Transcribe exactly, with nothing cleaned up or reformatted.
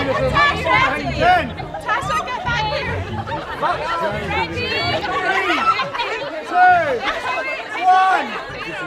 Ten. Tasha, get back here. Three, two, one.